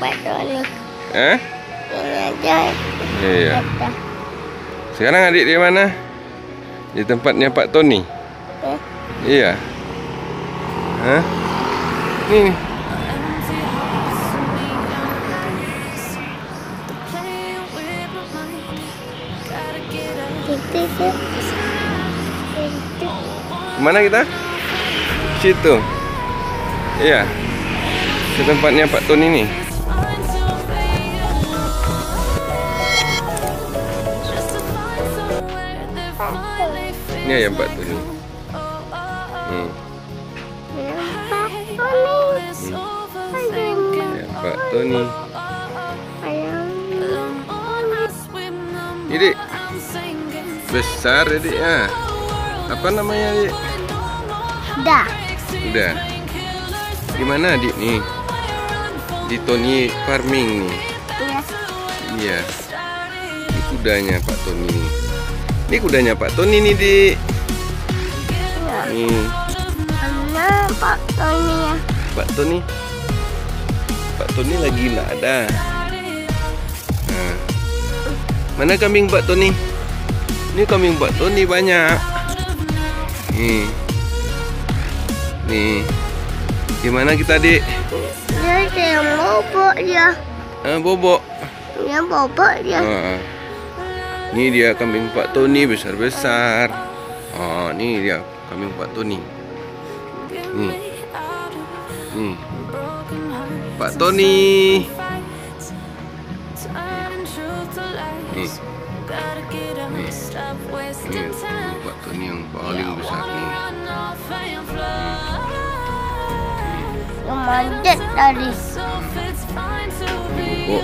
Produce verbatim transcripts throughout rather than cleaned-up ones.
Pak Tony. Eh? Ini aja. Iya. Sekarang adik di mana? Di tempatnya Pak Tony. Eh? Iya. Hah? Nih. Itu sih. Kemana kita? Situ. Iya. Ke tempatnya Pak Tony nih. Ini ya Pak Tony. Hmm. Ya, Pak Tony. Ini besar adik ya. Apa namanya adik? Dah. Udah. Di mana adik nih? Di Tony Farming nih. Iya. Iya. Ini kudanya Pak Tony. Ini kudanya Pak Tony nih, Dik. Iya. Nih. Mana Pak Tony ya? Pak Tony. Pak Tony lagi nggak ada. Nah. Mana kambing Pak Tony? Ini kambing Pak Tony banyak. Nih. Nih. Gimana kita, Dik? Dia ada yang bobok dia. Ah, bobok. Dia bobok dia. Ah. Ini dia kambing Pak Tony besar-besar. Oh, ini dia kambing Pak Tony. Nih. Nih. Pak Tony. Nih. Nih. Nih, Pak Tony yang paling besar nih. Manjat tadi. Bobok.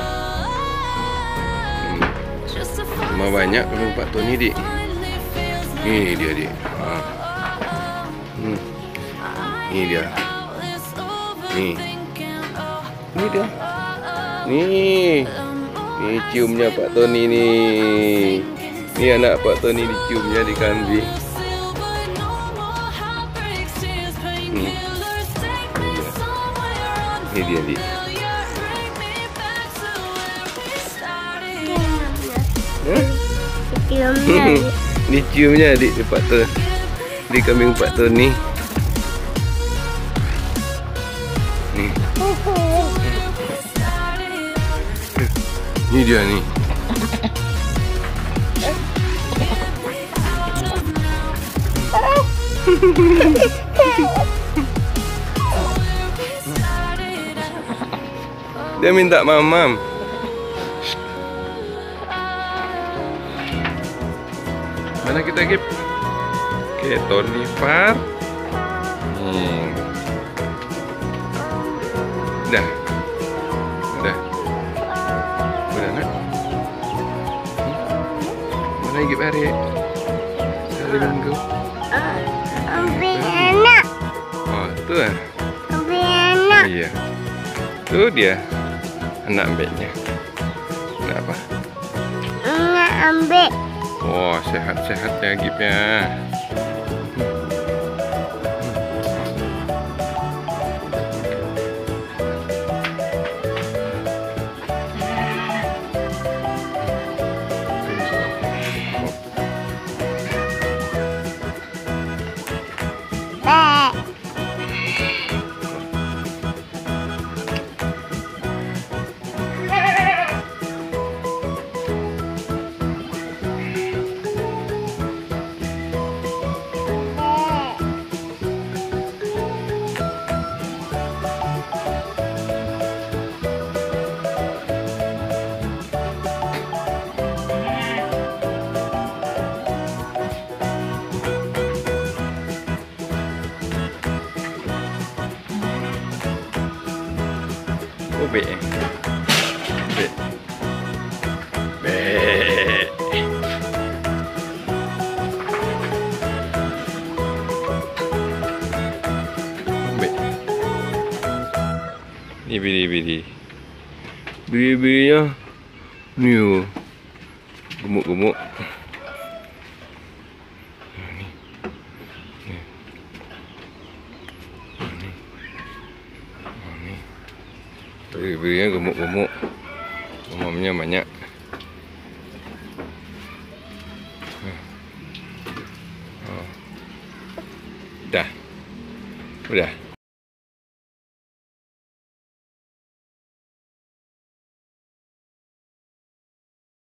Cuma banyak kambing Pak Tony, Dik. Ini dia, Dik. Ah. Hmm. Ini dia. Nih. Ini dia. Nih. Ini ciumnya Pak Tony nih. Ini anak Pak Tony diciumnya di kambing. Hmm. Ini dia, Dik. Ciumnya. Diciumnya di Pak Tony, di kambing Pak Tony. Nih. Ini dia nih. Dia minta mamam. Mana kita, Gip? Oke, Tony Far. Hmm. Udah. Udah. Udah, nak. Mana Gip hari? Hari Minggu. Ambil anak. Oh, itu ah. Ambil anak. Iya. Tuh dia. Anak ambeknya. Kenapa? Anak ambil. Oh, sehat-sehat ya Gipnya. Bek. Oh, be. Be. Be. Be. Ini biri-biri. Biri-birinya new. Gemuk-gemuk. Biri-birinya gemuk-gemuk. Mamamnya banyak. Oh. Dah. Udah.